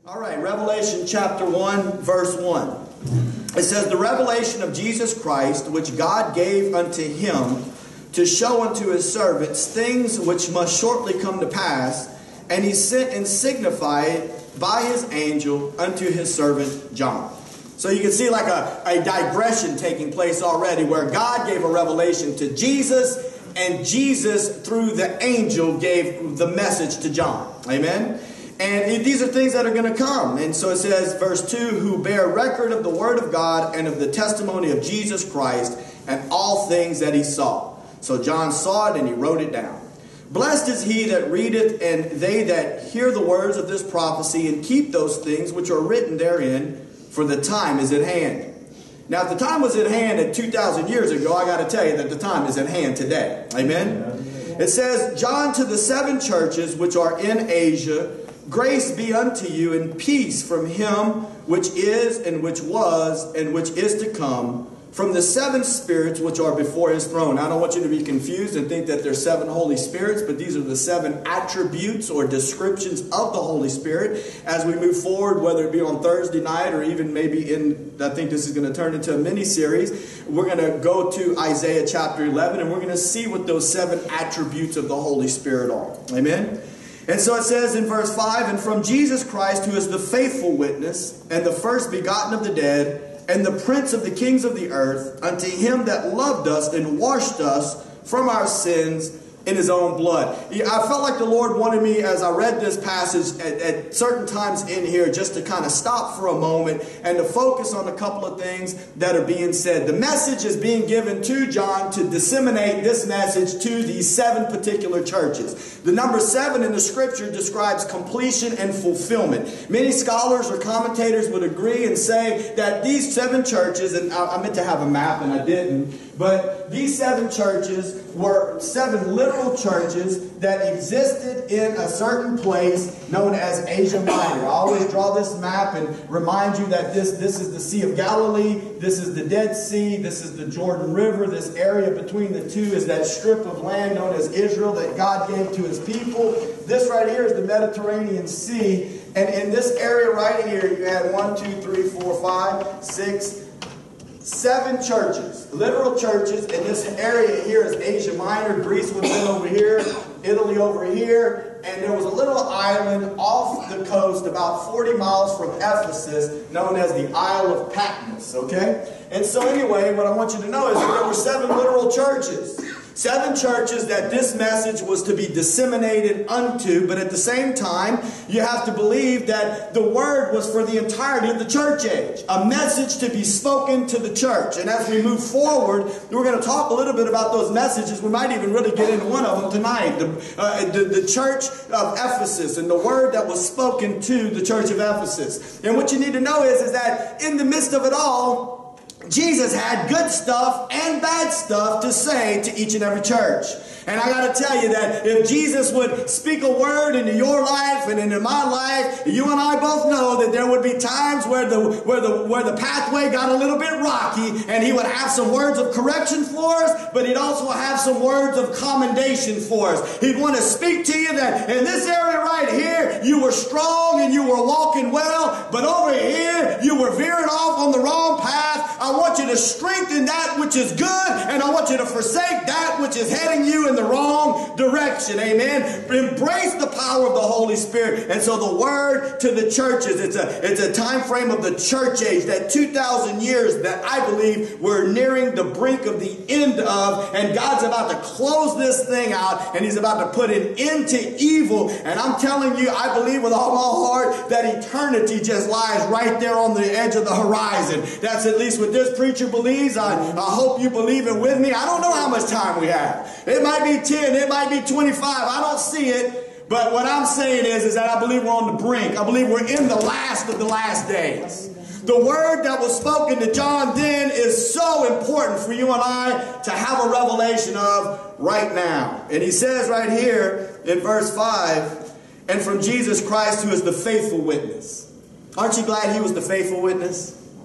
All right, Revelation chapter 1, verse 1. It says, the revelation of Jesus Christ, which God gave unto him to show unto his servants things which must shortly come to pass, and he sent and signified by his angel unto his servant John. So you can see like a digression taking place already, where God gave a revelation to Jesus, and Jesus, through the angel, gave the message to John. Amen? And these are things that are going to come. And so it says, verse 2, who bear record of the word of God and of the testimony of Jesus Christ and all things that he saw. So John saw it and he wrote it down. Blessed is he that readeth, and they that hear the words of this prophecy, and keep those things which are written therein, for the time is at hand. Now, if the time was at hand at 2,000 years ago, I got to tell you that the time is at hand today. Amen? It says, John to the 7 churches which are in Asia, grace be unto you and peace from him which is, and which was, and which is to come, from the 7 spirits which are before his throne. I don't want you to be confused and think that there's 7 Holy Spirits, but these are the 7 attributes or descriptions of the Holy Spirit. As we move forward, whether it be on Thursday night or even maybe I think this is going to turn into a mini-series, we're going to go to Isaiah chapter 11, and we're going to see what those 7 attributes of the Holy Spirit are. Amen? And so it says in verse 5, and from Jesus Christ, who is the faithful witness, and the first begotten of the dead, and the prince of the kings of the earth, unto him that loved us and washed us from our sins in his own blood. I felt like the Lord wanted me, as I read this passage at certain times in here, just to kind of stop for a moment and to focus on a couple of things that are being said. The message is being given to John to disseminate this message to these 7 particular churches. The number 7 in the scripture describes completion and fulfillment. Many scholars or commentators would agree and say that these 7 churches, and I meant to have a map and I didn't, but these 7 churches were 7 literal churches that existed in a certain place known as Asia Minor. I always draw this map and remind you that this is the Sea of Galilee, this is the Dead Sea, this is the Jordan River. This area between the two is that strip of land known as Israel that God gave to his people. This right here is the Mediterranean Sea, and in this area right here you had 1, 2, 3, 4, 5, 6, 7 churches, literal churches, and this area here is Asia Minor. Greece would have been over here, Italy over here, and there was a little island off the coast about 40 miles from Ephesus known as the Isle of Patmos, okay? And so anyway, what I want you to know is that there were 7 literal churches. 7 churches that this message was to be disseminated unto, but at the same time, you have to believe that the word was for the entirety of the church age. A message to be spoken to the church. And as we move forward, we're going to talk a little bit about those messages. We might even really get into one of them tonight. The church of Ephesus and the word that was spoken to the church of Ephesus. And what you need to know is that in the midst of it all, Jesus had good stuff and bad stuff to say to each and every church. And I got to tell you that if Jesus would speak a word into your life and into my life, you and I both know that there would be times where the pathway got a little bit rocky, and he would have some words of correction for us, but he'd also have some words of commendation for us. He'd want to speak to you that in this area right here, you were strong and you were walking well, but over here, you were veering off on the wrong path. I want you to strengthen that which is good, and I want you to forsake that which is heading you in the wrong direction. Amen. Embrace the power of the Holy Spirit. And so the word to the churches, it's a time frame of the church age, that 2,000 years that I believe we're nearing the brink of the end of, and God's about to close this thing out, and he's about to put an end to evil. And I'm telling you, I believe with all my heart that eternity just lies right there on the edge of the horizon. That's at least what this preacher believes. I hope you believe it with me. I don't know how much time we have. It might be 10, it might be 25. I don't see it. But what I'm saying is that I believe we're on the brink. I believe we're in the last of the last days. The word that was spoken to John then is so important for you and I to have a revelation of right now. And he says right here in verse 5, and from Jesus Christ, who is the faithful witness. Aren't you glad he was the faithful witness?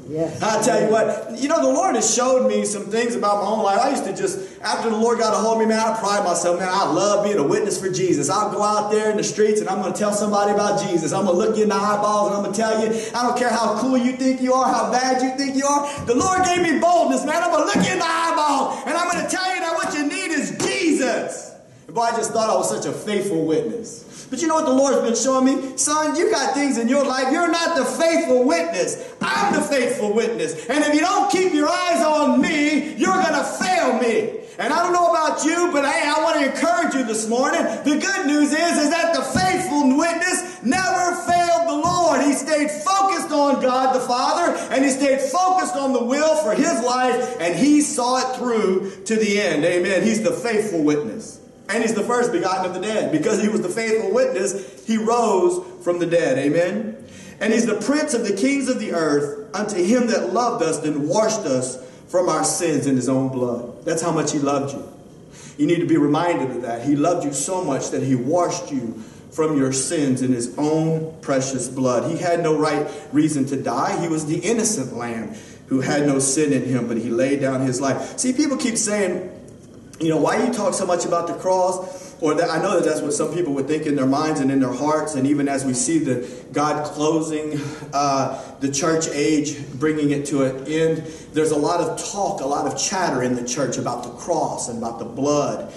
Yes. I tell you what, you know, the Lord has showed me some things about my own life. I used to just, after the Lord got a hold of me, man, I pride myself, man, I love being a witness for Jesus. I'll go out there in the streets and I'm going to tell somebody about Jesus. I'm going to look you in the eyeballs and I'm going to tell you, I don't care how cool you think you are, how bad you think you are. The Lord gave me boldness, man. I'm going to look you in the eyeball and I'm going to tell you that what you need is Jesus. And boy, I just thought I was such a faithful witness. But you know what the Lord's been showing me? Son, you got things in your life. You're not the faithful witness. I'm the faithful witness. And if you don't keep your eyes on me, you're going to fail me. And I don't know about you, but hey, I want to encourage you this morning. The good news is that the faithful witness never failed the Lord. He stayed focused on God the Father, and he stayed focused on the will for his life, and he saw it through to the end. Amen. He's the faithful witness. And he's the first begotten of the dead. Because he was the faithful witness, he rose from the dead. Amen. And he's the prince of the kings of the earth, unto him that loved us and washed us from our sins in his own blood. That's how much he loved you. You need to be reminded of that. He loved you so much that he washed you from your sins in his own precious blood. He had no right reason to die. He was the innocent lamb who had no sin in him, but he laid down his life. See, people keep saying, you know, why you talk so much about the cross? Or that, I know that that's what some people would think in their minds and in their hearts. And even as we see the God closing the church age, bringing it to an end, there's a lot of talk, a lot of chatter in the church about the cross and about the blood.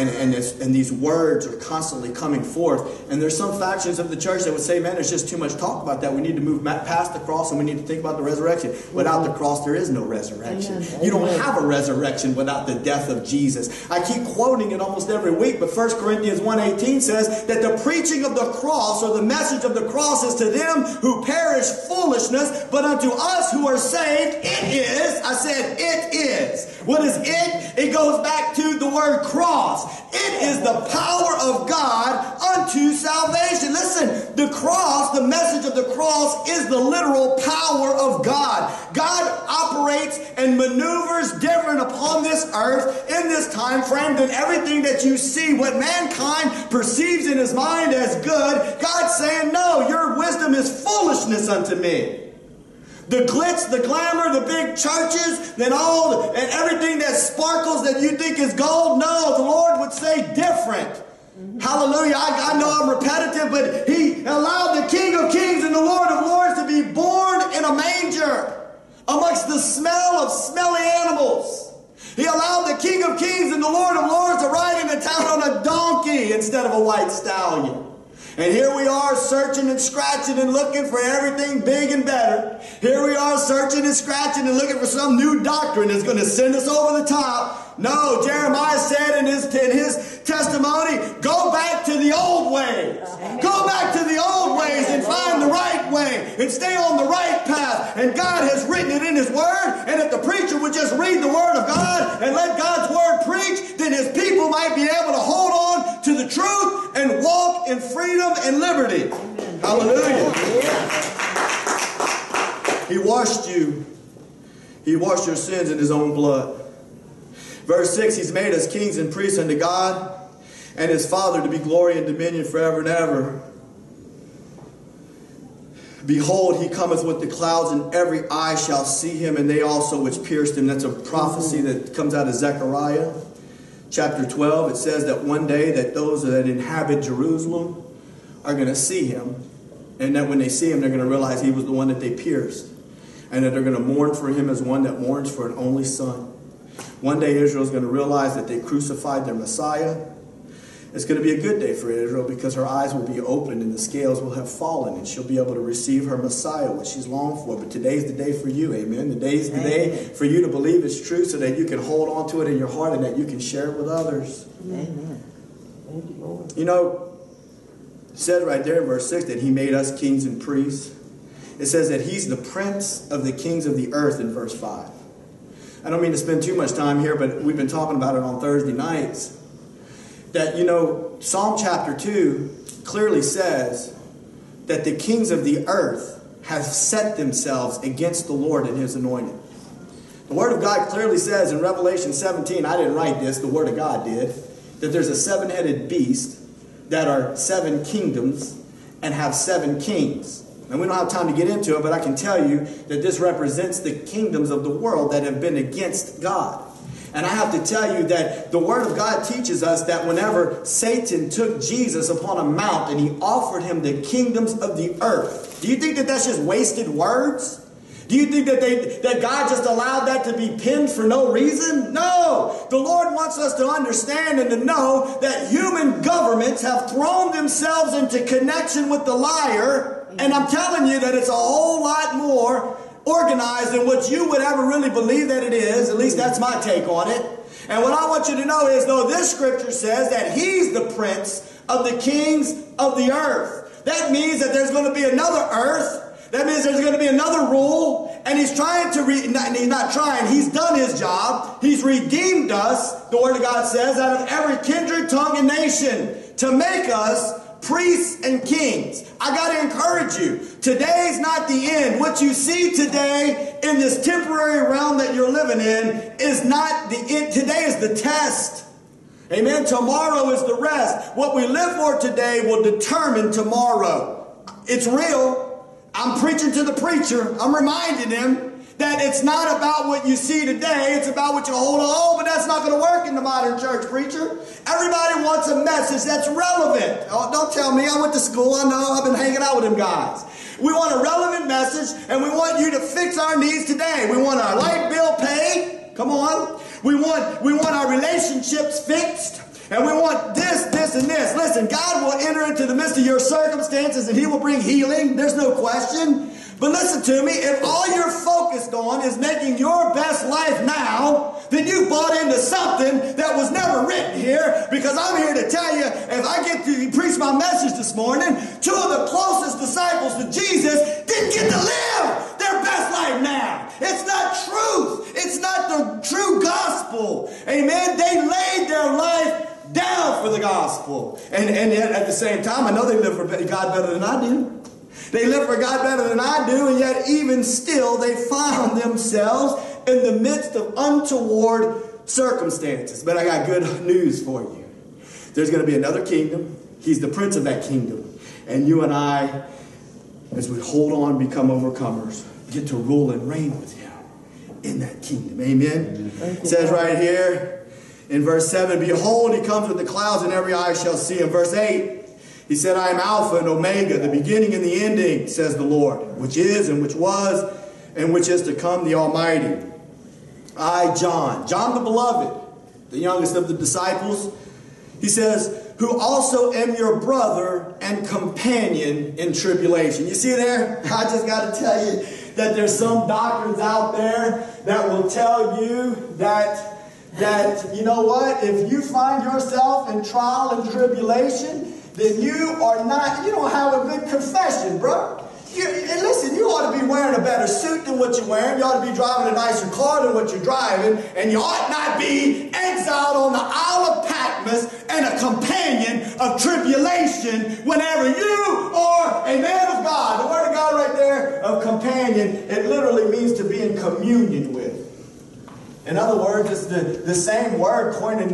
And these words are constantly coming forth. And there's some factions of the church that would say, man, there's just too much talk about that. We need to move past the cross and we need to think about the resurrection. Without the cross, there is no resurrection. Amen. You don't have a resurrection without the death of Jesus. I keep quoting it almost every week, but 1 Corinthians 1:18 says that the preaching of the cross, or the message of the cross, is to them who perish foolishness, but unto us who are saved, it is. I said it is. What is it? It goes back to the word cross. It is the power of God unto salvation. Listen, the cross, the message of the cross, is the literal power of God. God operates and maneuvers different upon this earth in this time frame than everything that you see. What mankind perceives in his mind as good, God's saying, no, your wisdom is foolishness unto me. The glitz, the glamour, the big churches, and everything that sparkles that you think is gold, no, the Lord would say different. Hallelujah. I know I'm repetitive, but he allowed the King of Kings and the Lord of Lords to be born in a manger amongst the smell of smelly animals. He allowed the King of Kings and the Lord of Lords to ride into town on a donkey instead of a white stallion. And here we are searching and scratching and looking for everything big and better. Here we are searching and scratching and looking for some new doctrine that's going to send us over the top. No, Jeremiah said in his testimony, go back to the old ways. Go back to the old ways and find the right way and stay on the right path. And God has written it in his word. And if the preacher would just read the word of God and let God's word preach, then his people might be able to hold on to the truth and walk in freedom and liberty. Amen. Hallelujah. He washed you. He washed your sins in his own blood. Verse 6, he's made us kings and priests unto God and his Father, to be glory and dominion forever and ever. Behold, he cometh with the clouds, and every eye shall see him, and they also which pierced him. That's a prophecy that comes out of Zechariah. Chapter 12, it says that one day that those that inhabit Jerusalem are going to see him. And that when they see him, they're going to realize he was the one that they pierced. And that they're going to mourn for him as one that mourns for an only son. One day Israel is going to realize that they crucified their Messiah. It's going to be a good day for Israel because her eyes will be opened and the scales will have fallen and she'll be able to receive her Messiah, what she's longed for. But today's the day for you, amen. Today's the day for you to believe it's true so that you can hold on to it in your heart and that you can share it with others. Amen. Thank you, Lord. You know, it says right there in verse 6 that he made us kings and priests. It says that he's the prince of the kings of the earth in verse 5. I don't mean to spend too much time here, but we've been talking about it on Thursday nights. That, you know, Psalm chapter 2 clearly says that the kings of the earth have set themselves against the Lord and his anointed. The Word of God clearly says in Revelation 17, I didn't write this, the Word of God did, that there's a seven-headed beast that are seven kingdoms and have seven kings. And we don't have time to get into it, but I can tell you that this represents the kingdoms of the world that have been against God. And I have to tell you that the Word of God teaches us that whenever Satan took Jesus upon a mount and he offered him the kingdoms of the earth, do you think that that's just wasted words? Do you think that God just allowed that to be penned for no reason? No! The Lord wants us to understand and to know that human governments have thrown themselves into connection with the liar. And I'm telling you that it's a whole lot more organized than what you would ever really believe that it is. At least that's my take on it. And what I want you to know is, though this scripture says that he's the prince of the kings of the earth, that means that there's going to be another earth. That means there's going to be another rule. And he's trying to, he's not trying, he's done his job. He's redeemed us, the Word of God says, out of every kindred, tongue, and nation to make us priests and kings. I got to encourage you. Today's not the end. What you see today in this temporary realm that you're living in is not the end. Today is the test. Amen. Tomorrow is the rest. What we live for today will determine tomorrow. It's real. I'm preaching to the preacher. I'm reminding him that it's not about what you see today. It's about what you hold on. Oh, but that's not going to work in the modern church, preacher. Everybody wants a message that's relevant. Oh, don't tell me. I went to school. I know. I've been hanging out with them guys. We want a relevant message, and we want you to fix our needs today. We want our light bill paid. Come on. We want our relationships fixed. And we want this, and this. Listen, God will enter into the midst of your circumstances and He will bring healing. There's no question. But listen to me, if all you're focused on is making your best life now, then you bought into something that was never written here. Because I'm here to tell you, if I get to preach my message this morning, two of the closest disciples to Jesus didn't get to live their best life now. It's not truth. It's not the true gospel. Amen. They laid their life down for the gospel. And yet at the same time, I know they live for God better than I do. They live for God better than I do, and yet even still they found themselves in the midst of untoward circumstances. But I got good news for you. There's going to be another kingdom. He's the prince of that kingdom. And you and I, as we hold on, become overcomers, get to rule and reign with Him in that kingdom. Amen? It says right here in verse 7, behold, He comes with the clouds, and every eye shall see Him. Verse 8, He said, I am Alpha and Omega, the beginning and the ending, says the Lord, which is and which was and which is to come, the Almighty. I, John the beloved, the youngest of the disciples, he says, who also am your brother and companion in tribulation. You see there? I just got to tell you that there's some doctrines out there that will tell you that you know what? If you find yourself in trial and tribulation, then you don't have a good confession, bro. And listen, you ought to be wearing a better suit than what you're wearing. You ought to be driving a nicer car than what you're driving. And you ought not be exiled on the Isle of Patmos and a companion of tribulation whenever you are a man of God. The word of God right there of companion, it literally means to be in communion with. In other words, it's the same word,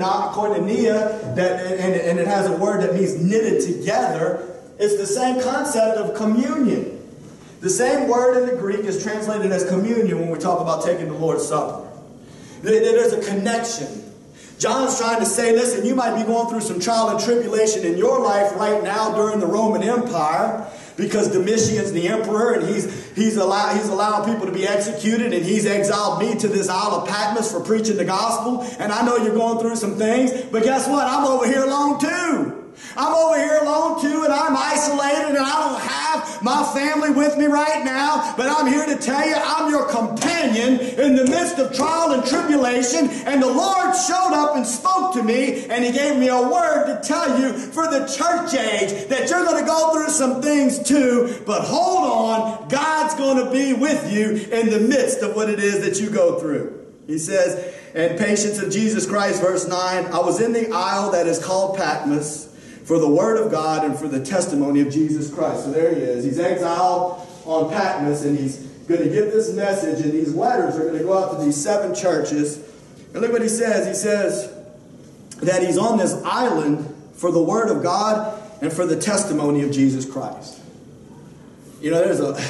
koinonia, and it has a word that means knitted together. It's the same concept of communion. The same word in the Greek is translated as communion when we talk about taking the Lord's Supper. There's a connection. John's trying to say, listen, you might be going through some trial and tribulation in your life right now during the Roman Empire, because Domitian's the emperor, and he's allowing people to be executed, and he's exiled me to this Isle of Patmos for preaching the gospel. And I know you're going through some things, but guess what? I'm over here alone too. I'm over here alone too, and I'm isolated, and I don't have my family with me right now. But I'm here to tell you, I'm your companion in the midst of trial and tribulation. And the Lord showed up and spoke to me, and He gave me a word to tell you for the church age that you're going to go through some things too. But hold on, God's going to be with you in the midst of what it is that you go through. He says, and patience of Jesus Christ, verse 9, I was in the isle that is called Patmos, for the word of God and for the testimony of Jesus Christ. So there he is. He's exiled on Patmos, and he's going to give this message, and these letters are going to go out to these 7 churches. And look what he says. He says that he's on this island for the word of God and for the testimony of Jesus Christ. You know,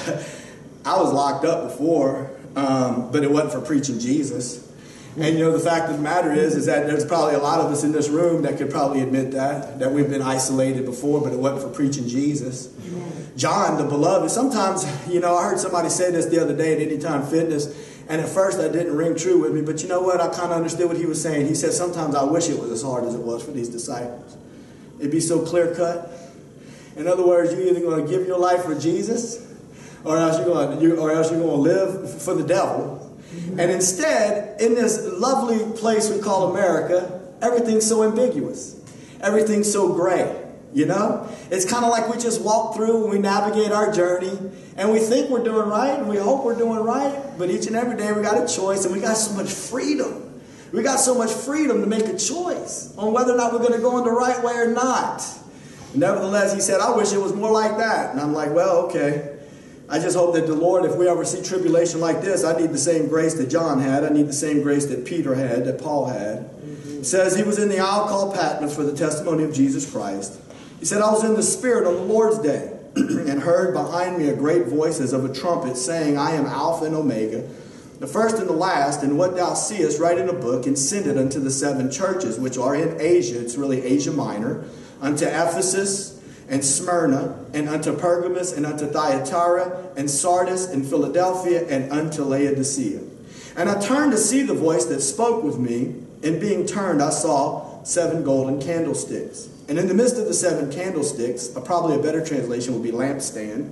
I was locked up before, but it wasn't for preaching Jesus. And you know, the fact of the matter is that there's probably a lot of us in this room that could probably admit that we've been isolated before, but it wasn't for preaching Jesus. John, the beloved, sometimes, you know, I heard somebody say this the other day at Anytime Fitness, and at first that didn't ring true with me, but you know what? I kind of understood what he was saying. He said, sometimes I wish it was as hard as it was for these disciples. It'd be so clear cut. In other words, you're either going to give your life for Jesus, or else you're going to live for the devil. And instead, in this lovely place we call America, everything's so ambiguous. Everything's so gray, you know? It's kind of like we just walk through and we navigate our journey, and we think we're doing right, and we hope we're doing right, but each and every day we got a choice, and we got so much freedom. We got so much freedom to make a choice on whether or not we're going to go in the right way or not. Nevertheless, he said, I wish it was more like that. And I'm like, well, okay. I just hope that the Lord, if we ever see tribulation like this, I need the same grace that John had. I need the same grace that Peter had, that Paul had. It says he was in the isle called Patmos for the testimony of Jesus Christ. He said, I was in the Spirit on the Lord's day and heard behind me a great voice as of a trumpet saying, I am Alpha and Omega, the first and the last, and what thou seest write in a book and send it unto the 7 churches which are in Asia. It's really Asia Minor. Unto Ephesus, and Smyrna, and unto Pergamos, and unto Thyatira, and Sardis, and Philadelphia, and unto Laodicea. And I turned to see the voice that spoke with me, and being turned I saw 7 golden candlesticks. And in the midst of the 7 candlesticks, probably a better translation would be lampstand.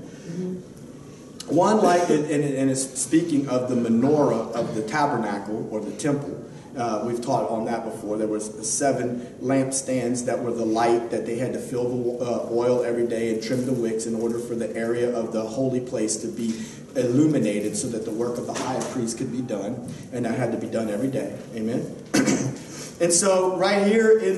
One like it, and it's speaking of the menorah of the tabernacle, or the temple. We've taught on that before. There was 7 lampstands that were the light that they had to fill the oil every day and trim the wicks in order for the area of the holy place to be illuminated so that the work of the high priest could be done. And that had to be done every day. Amen. And so right here in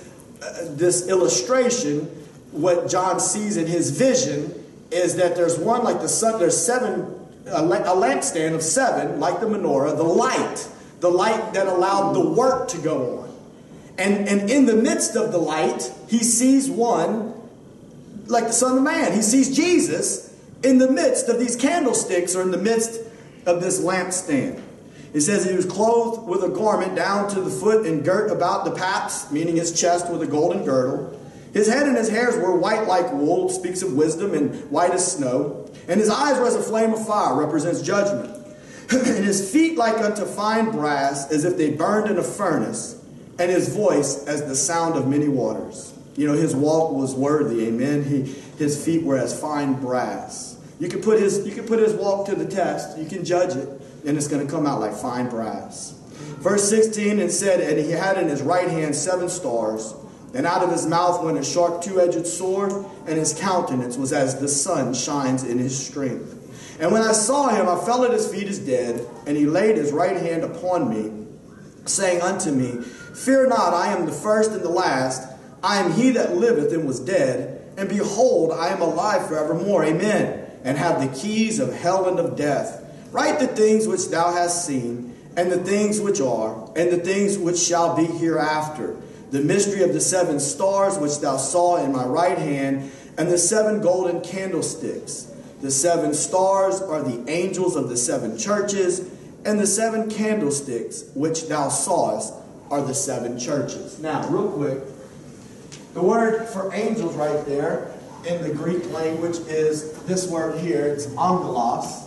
this illustration, what John sees in his vision is that there's one like the sun. There's 7, a lampstand of 7, like the menorah, the light that allowed the work to go on. And in the midst of the light, he sees one like the Son of Man. He sees Jesus in the midst of these candlesticks, or in the midst of this lampstand. It says he was clothed with a garment down to the foot and girt about the paps, meaning his chest, with a golden girdle. His head and his hairs were white like wool, speaks of wisdom, and white as snow. And his eyes were as a flame of fire, represents judgment. And his feet like unto fine brass, as if they burned in a furnace, and his voice as the sound of many waters. You know, his walk was worthy, amen. His feet were as fine brass. You can put his walk to the test. You can judge it, and it's going to come out like fine brass. Verse 16, it said, and he had in his right hand 7 stars, and out of his mouth went a sharp 2-edged sword, and his countenance was as the sun shines in his strength. And when I saw him, I fell at his feet as dead, and he laid his right hand upon me, saying unto me, Fear not, I am the first and the last. I am he that liveth and was dead, and behold, I am alive forevermore. Amen. And have the keys of hell and of death. Write the things which thou hast seen, and the things which are, and the things which shall be hereafter. The mystery of the 7 stars which thou saw in my right hand, and the 7 golden candlesticks. The 7 stars are the angels of the 7 churches, and the 7 candlesticks which thou sawest are the 7 churches. Now, real quick, the word for angels right there in the Greek language is this word here. It's angelos.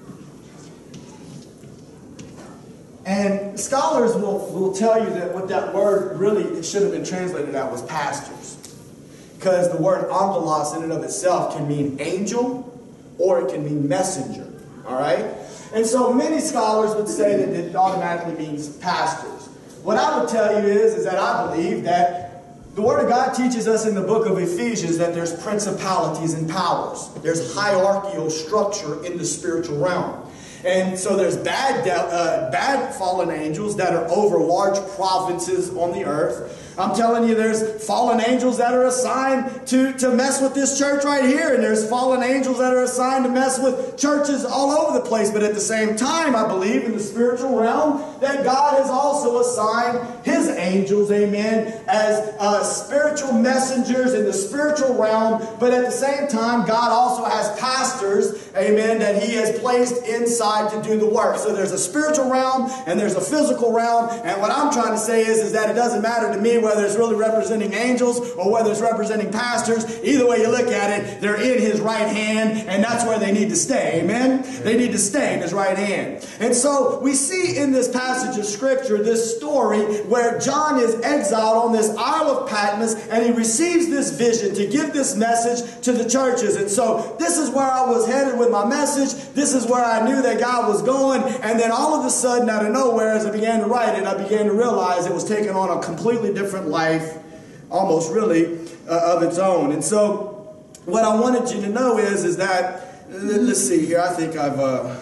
And scholars will tell you that what that word really should have been translated out was pastors. Because the word angelos in and of itself can mean angel, or it can mean messenger. All right? And so many scholars would say that it automatically means pastors. What I would tell you is that I believe that the Word of God teaches us in the book of Ephesians that there's principalities and powers. There's hierarchical structure in the spiritual realm. And so there's bad fallen angels that are over large provinces on the earth. I'm telling you, there's fallen angels that are assigned to mess with this church right here. And there's fallen angels that are assigned to mess with churches all over the place. But at the same time, I believe in the spiritual realm that God has also assigned His angels, amen, as spiritual messengers in the spiritual realm. But at the same time, God also has pastors, amen, that He has placed inside to do the work. So there's a spiritual realm and there's a physical realm. And what I'm trying to say is that it doesn't matter to me whether it's really representing angels or whether it's representing pastors. Either way you look at it, they're in His right hand, and that's where they need to stay. Amen? They need to stay in His right hand. And so we see in this passage of Scripture this story where John is exiled on this Isle of Patmos, and he receives this vision to give this message to the churches. And so this is where I was headed with my message. This is where I knew that God was going. And then all of a sudden, out of nowhere, as I began to write it, I began to realize it was taking on a completely different life, almost really, of its own. And so what I wanted you to know is that, let's see here, I think I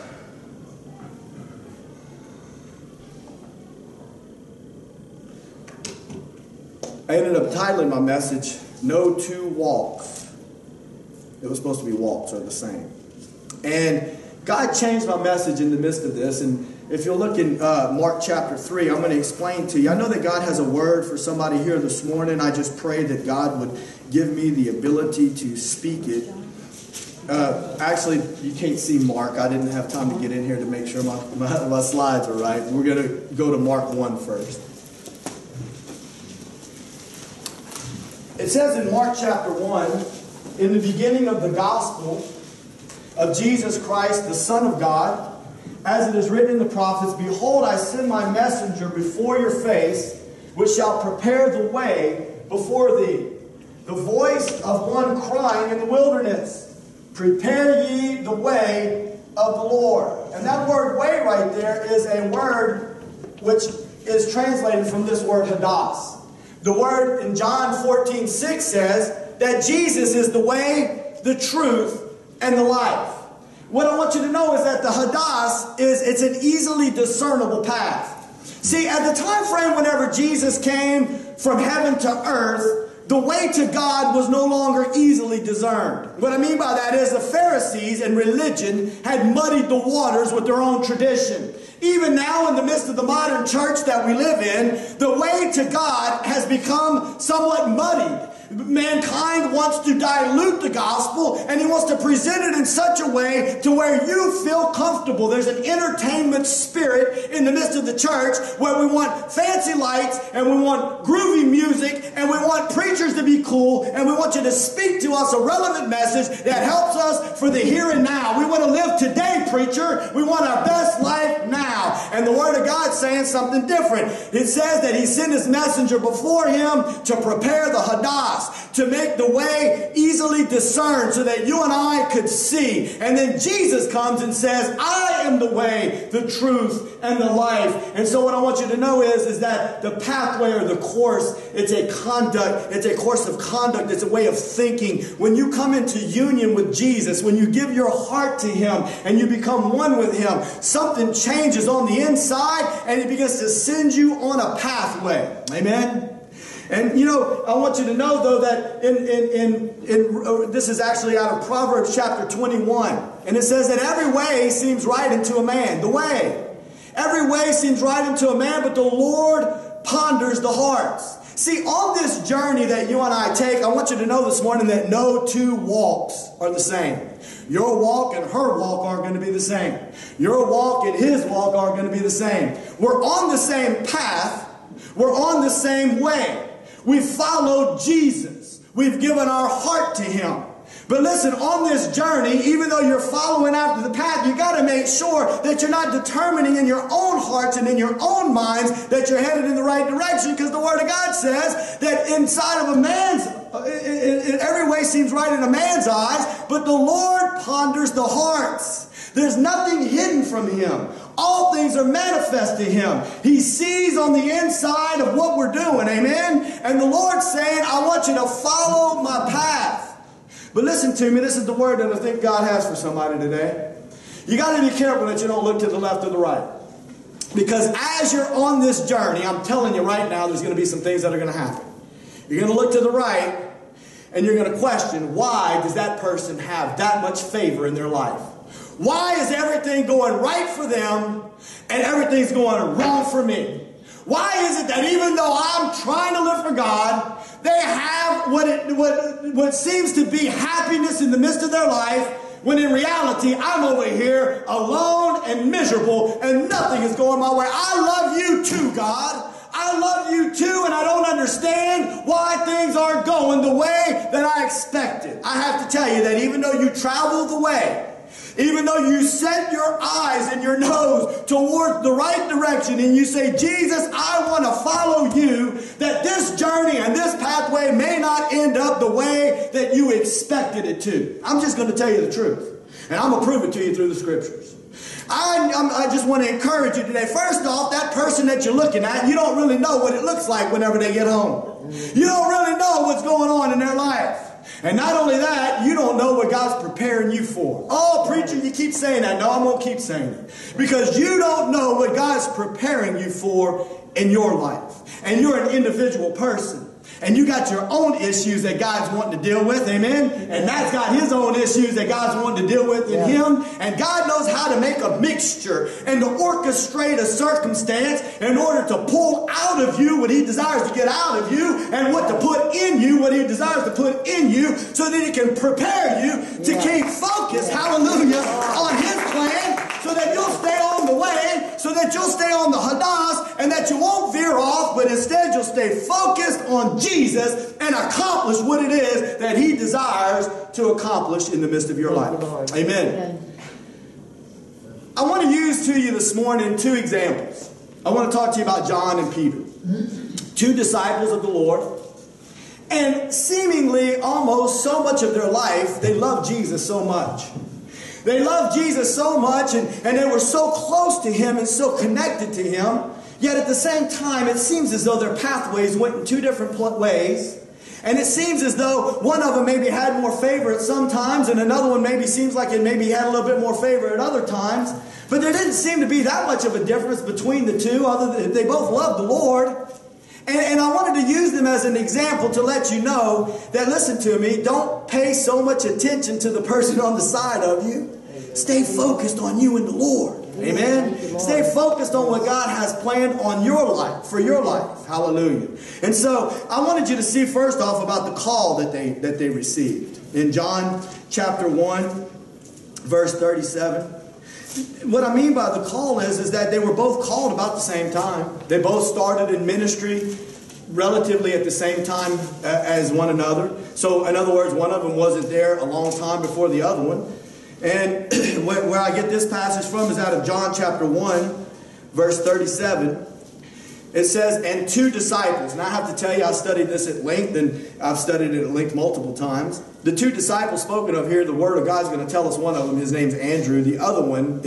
ended up titling my message, No Two Walks. It was supposed to be walks are the same. And God changed my message in the midst of this. And if you'll look in Mark chapter 3, I'm going to explain to you. I know that God has a word for somebody here this morning. I just pray that God would give me the ability to speak it. Actually, you can't see Mark. I didn't have time to get in here to make sure my slides are right. We're going to go to Mark 1 first. It says in Mark chapter 1, in the beginning of the gospel of Jesus Christ, the Son of God, as it is written in the prophets, Behold, I send my messenger before your face, which shall prepare the way before thee. The voice of one crying in the wilderness, Prepare ye the way of the Lord. And that word way right there is a word which is translated from this word hodos. The word in John 14:6 says that Jesus is the way, the truth, and the life. What I want you to know is that the hodos it's an easily discernible path. See, at the time frame whenever Jesus came from heaven to earth, the way to God was no longer easily discerned. What I mean by that is the Pharisees and religion had muddied the waters with their own tradition. Even now, in the midst of the modern church that we live in, the way to God has become somewhat muddied. Mankind wants to dilute the gospel, and he wants to present it in such a way to where you feel comfortable. There's an entertainment spirit in the midst of the church where we want fancy lights, and we want groovy music, and we want preachers to be cool, and we want you to speak to us a relevant message that helps us for the here and now. We want to live today, preacher. We want our best life now. And the Word of God's saying something different. It says that He sent His messenger before Him to prepare the hodos, to make the way easily discerned so that you and I could see. And then Jesus comes and says, I am the way, the truth, and the life. And so what I want you to know is that the pathway or the course, it's a conduct, it's a course of conduct, it's a way of thinking. When you come into union with Jesus, when you give your heart to Him and you become one with Him, something changes on the inside and He begins to send you on a pathway. Amen? And you know, I want you to know though that this is actually out of Proverbs chapter 21. And it says that every way seems right unto a man. The way. Every way seems right unto a man, but the Lord ponders the hearts. See, on this journey that you and I take, I want you to know this morning that no two walks are the same. Your walk and her walk aren't going to be the same. Your walk and his walk aren't going to be the same. We're on the same path. We're on the same way. We followed Jesus. We've given our heart to Him. But listen, on this journey, even though you're following after the path, you got to make sure that you're not determining in your own hearts and in your own minds that you're headed in the right direction, because the Word of God says that inside of a man's, in every way seems right in a man's eyes, but the Lord ponders the hearts. There's nothing hidden from Him. All things are manifest to Him. He sees on the inside of what we're doing. Amen? And the Lord's saying, I want you to follow my path. But listen to me. This is the word that I think God has for somebody today. You got to be careful that you don't look to the left or the right. Because as you're on this journey, I'm telling you right now, there's going to be some things that are going to happen. You're going to look to the right, and you're going to question, why does that person have that much favor in their life? Why is everything going right for them, and everything's going wrong for me? Why is it that even though I'm trying to live for God, they have what seems to be happiness in the midst of their life, when in reality, I'm over here alone and miserable and nothing is going my way. I love you too, God. I love you too, and I don't understand why things aren't going the way that I expected. I have to tell you that even though you travel the way, even though you set your eyes and your nose towards the right direction and you say, Jesus, I want to follow you, that this journey and this pathway may not end up the way that you expected it to. I'm just going to tell you the truth. And I'm going to prove it to you through the scriptures. I just want to encourage you today. First off, that person that you're looking at, you don't really know what it looks like whenever they get home. You don't really know what's going on in their life. And not only that, you don't know what God's preparing you for. Oh, preacher, you keep saying that. No, I'm going to keep saying it. Because you don't know what God's preparing you for in your life. And you're an individual person. And you got your own issues that God's wanting to deal with, amen? And that's got his own issues that God's wanting to deal with in him. And God knows how to make a mixture and to orchestrate a circumstance in order to pull out of you what he desires to get out of you, and what to put in you what he desires to put in you, so that he can prepare you to keep focused, hallelujah, on his plan, so that you'll stay on the way, so that you'll stay on the hodos, and that you won't veer off, but instead you'll stay focused on Jesus and accomplish what it is that he desires to accomplish in the midst of your life. Amen. I want to use to you this morning two examples. I want to talk to you about John and Peter, two disciples of the Lord. And seemingly almost so much of their life, they loved Jesus so much. They loved Jesus so much, and they were so close to him and so connected to him. Yet at the same time, it seems as though their pathways went in two different ways. And it seems as though one of them maybe had more favor at some times, and another one maybe seems like it maybe had a little bit more favor at other times. But there didn't seem to be that much of a difference between the two, other than they both loved the Lord. And I wanted to use them as an example to let you know that, listen to me, don't pay so much attention to the person on the side of you. Stay focused on you and the Lord. Amen. Stay focused on what God has planned on your life, for your life. Hallelujah. And so I wanted you to see first off about the call that they received. In John chapter 1, verse 37. What I mean by the call is that they were both called about the same time. They both started in ministry relatively at the same time as one another. So in other words, one of them wasn't there a long time before the other one. And where I get this passage from is out of John chapter 1, verse 37. It says, and two disciples. And I have to tell you, I studied this at length, and I've studied it at length multiple times. The two disciples spoken of here, the Word of God is going to tell us one of them. His name's Andrew. The other one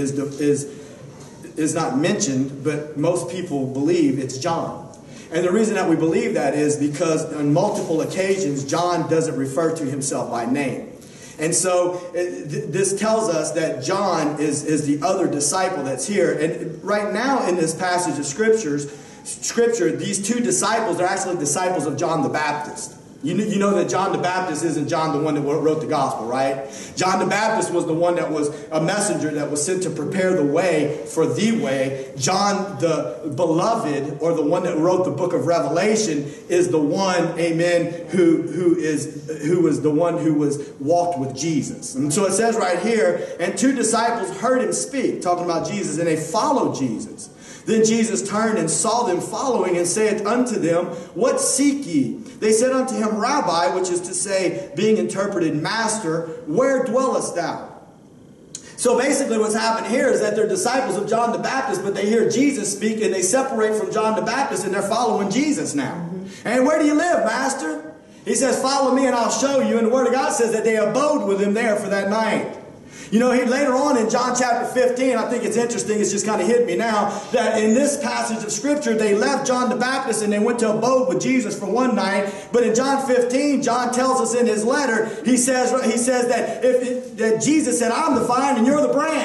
is not mentioned, but most people believe it's John. And the reason that we believe that is because on multiple occasions, John doesn't refer to himself by name. And so this tells us that John is the other disciple that's here. And right now in this passage of Scripture, these two disciples are actually disciples of John the Baptist. You know that John the Baptist isn't John the one that wrote the gospel, right? John the Baptist was the one that was a messenger that was sent to prepare the way for the way. John the beloved, or the one that wrote the book of Revelation, is the one, amen, who was the one who was walked with Jesus. And so it says right here, and two disciples heard him speak, talking about Jesus, and they followed Jesus. Then Jesus turned and saw them following, and saith unto them, what seek ye? They said unto him, Rabbi, which is to say, being interpreted, Master, where dwellest thou? So basically what's happened here is that they're disciples of John the Baptist, but they hear Jesus speak, and they separate from John the Baptist, and they're following Jesus now. And where do you live, Master? He says, follow me and I'll show you. And the Word of God says that they abode with him there for that night. You know, later on in John chapter 15, I think it's interesting, it's just kind of hit me now, that in this passage of Scripture, they left John the Baptist and they went to abode with Jesus for one night. But in John 15, John tells us in his letter, he says that Jesus said, I'm the vine and you're the branch.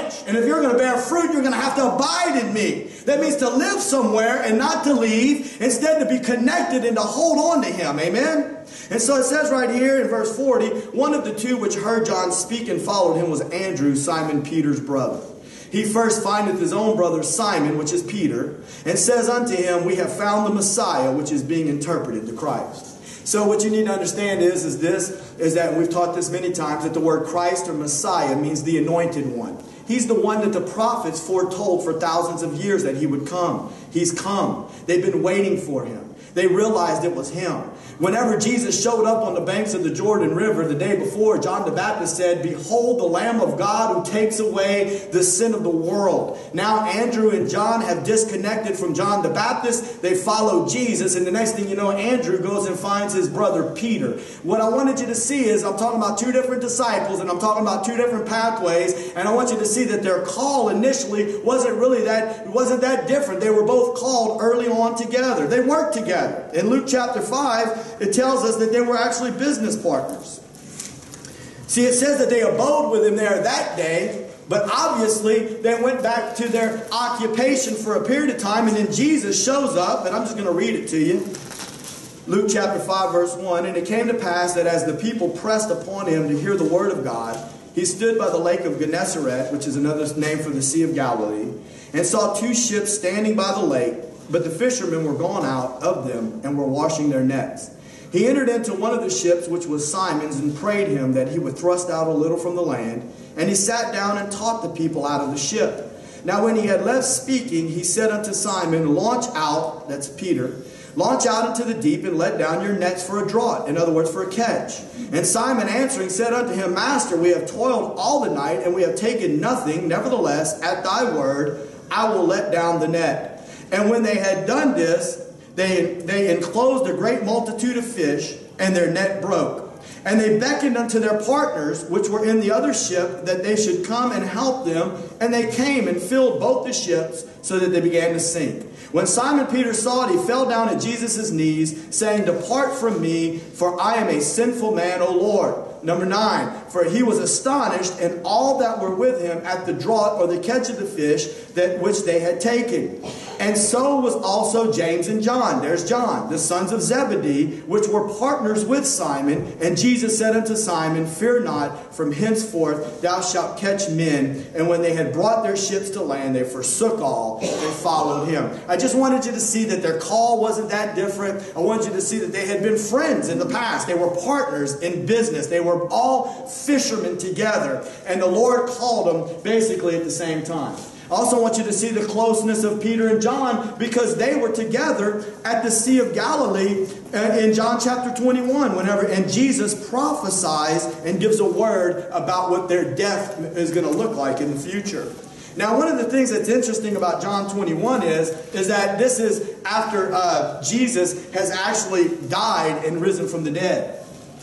branch. And if you're going to bear fruit, you're going to have to abide in me. That means to live somewhere and not to leave. Instead, to be connected and to hold on to him. Amen? And so it says right here in verse 40, one of the two which heard John speak and followed him was Andrew, Simon Peter's brother. He first findeth his own brother Simon, which is Peter, and says unto him, we have found the Messiah, which is being interpreted, the Christ. So what you need to understand is that we've taught this many times, that the word Christ or Messiah means the anointed one. He's the one that the prophets foretold for thousands of years that he would come. He's come. They've been waiting for him. They realized it was him. Whenever Jesus showed up on the banks of the Jordan River the day before, John the Baptist said, behold the Lamb of God who takes away the sin of the world. Now Andrew and John have disconnected from John the Baptist. They follow Jesus. And the next thing you know, Andrew goes and finds his brother Peter. What I wanted you to see is I'm talking about two different disciples and I'm talking about two different pathways. And I want you to see that their call initially wasn't that different. They were both called early on together. They worked together. In Luke chapter 5, it tells us that they were actually business partners. See, it says that they abode with him there that day, but obviously they went back to their occupation for a period of time, and then Jesus shows up, and I'm just going to read it to you. Luke chapter 5, verse 1, and it came to pass that as the people pressed upon him to hear the word of God, he stood by the lake of Gennesaret, which is another name for the Sea of Galilee, and saw two ships standing by the lake, but the fishermen were gone out of them and were washing their nets. He entered into one of the ships, which was Simon's, and prayed him that he would thrust out a little from the land. And he sat down and taught the people out of the ship. Now when he had left speaking, he said unto Simon, launch out, that's Peter, launch out into the deep and let down your nets for a draught, in other words, for a catch. And Simon answering said unto him, Master, we have toiled all the night, and we have taken nothing. Nevertheless, at thy word, I will let down the net. And when they had done this, they enclosed a great multitude of fish, and their net broke. And they beckoned unto their partners, which were in the other ship, that they should come and help them. And they came and filled both the ships, so that they began to sink. When Simon Peter saw it, he fell down at Jesus' knees, saying, Depart from me, for I am a sinful man, O Lord. Number 9, for he was astonished, and all that were with him at the draught or the catch of the fish which they had taken. And so was also James and John. There's John, the sons of Zebedee, which were partners with Simon. And Jesus said unto Simon, Fear not, from henceforth thou shalt catch men. And when they had brought their ships to land, they forsook all and followed him. I just wanted you to see that their call wasn't that different. I wanted you to see that they had been friends in the past. They were partners in business. They were all fishermen together. And the Lord called them basically at the same time. I also want you to see the closeness of Peter and John, because they were together at the Sea of Galilee in John chapter 21. And Jesus prophesies and gives a word about what their death is going to look like in the future. Now, one of the things that's interesting about John 21 is that this is after Jesus has actually died and risen from the dead.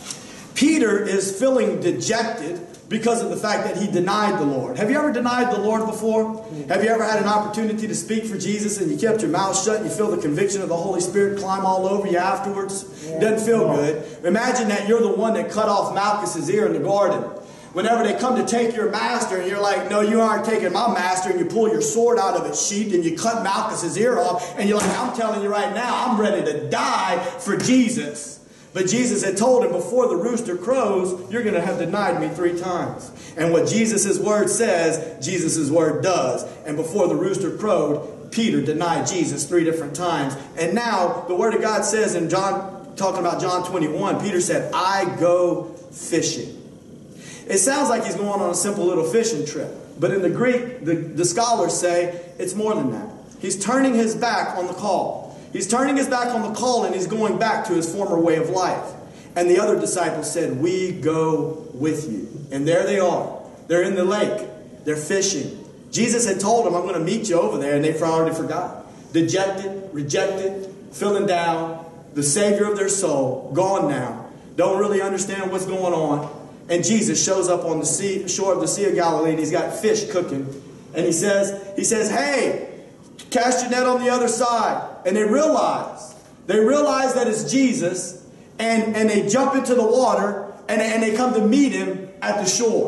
Peter is feeling dejected because of the fact that he denied the Lord. Have you ever denied the Lord before? Have you ever had an opportunity to speak for Jesus and you kept your mouth shut and you feel the conviction of the Holy Spirit climb all over you afterwards? Yeah. Doesn't feel good. Imagine that you're the one that cut off Malchus's ear in the garden. Whenever they come to take your master and you're like, no, you aren't taking my master, and you pull your sword out of its sheath and you cut Malchus's ear off, and you're like, I'm telling you right now, I'm ready to die for Jesus. But Jesus had told him, before the rooster crows, you're going to have denied me 3 times. And what Jesus' word says, Jesus' word does. And before the rooster crowed, Peter denied Jesus 3 different times. And now the word of God says in John, talking about John 21, Peter said, I go fishing. It sounds like he's going on a simple little fishing trip. But in the Greek, the scholars say it's more than that. He's turning his back on the call. He's turning his back on the call, and he's going back to his former way of life. And the other disciples said, we go with you. And there they are. They're in the lake. They're fishing. Jesus had told them, I'm going to meet you over there, and they already forgot. Dejected, rejected, feeling down, the Savior of their soul, gone now. Don't really understand what's going on. And Jesus shows up on the shore of the Sea of Galilee, and he's got fish cooking. And he says, hey, cast your net on the other side. And they realize that it's Jesus, and they jump into the water, and they come to meet him at the shore.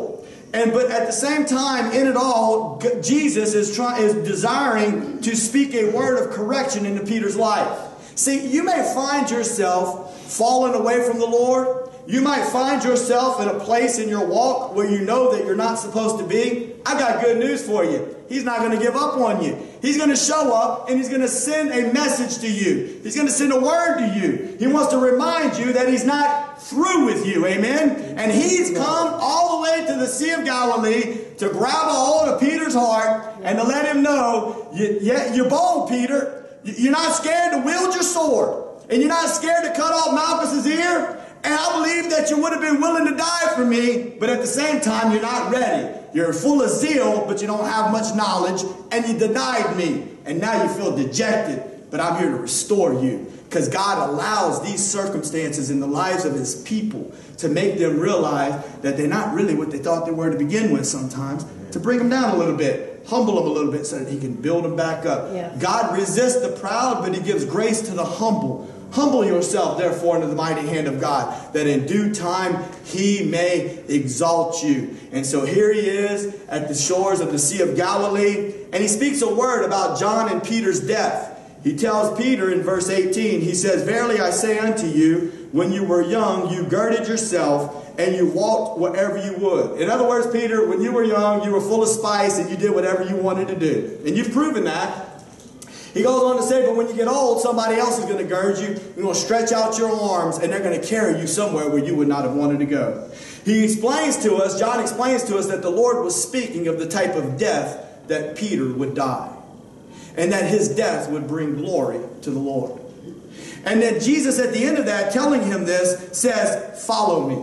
But at the same time, in it all, Jesus is desiring to speak a word of correction into Peter's life. See, you may find yourself falling away from the Lord. You might find yourself in a place in your walk where you know that you're not supposed to be. I got good news for you. He's not going to give up on you. He's going to show up and He's going to send a message to you. He's going to send a word to you. He wants to remind you that He's not through with you. Amen? And He's come all the way to the Sea of Galilee to grab a hold of Peter's heart and to let him know, you're bold, Peter. You're not scared to wield your sword. And you're not scared to cut off Malchus's ear. And I believe that you would have been willing to die for me, but at the same time, you're not ready. You're full of zeal, but you don't have much knowledge, and you denied me. And now you feel dejected, but I'm here to restore you. Because God allows these circumstances in the lives of His people to make them realize that they're not really what they thought they were to begin with sometimes, to bring them down a little bit, humble them a little bit so that He can build them back up. Yeah. God resists the proud, but He gives grace to the humble. Humble yourself, therefore, under the mighty hand of God, that in due time He may exalt you. And so here He is at the shores of the Sea of Galilee, and He speaks a word about John and Peter's death. He tells Peter in verse 18, He says, "Verily I say unto you, when you were young, you girded yourself, and you walked wherever you would." In other words, Peter, when you were young, you were full of spice, and you did whatever you wanted to do. And you've proven that. He goes on to say, but when you get old, somebody else is going to gird you. You're going to stretch out your arms, and they're going to carry you somewhere where you would not have wanted to go. He explains to us, John explains to us, that the Lord was speaking of the type of death that Peter would die. And that his death would bring glory to the Lord. And then Jesus, at the end of that, telling him this, says, "Follow me."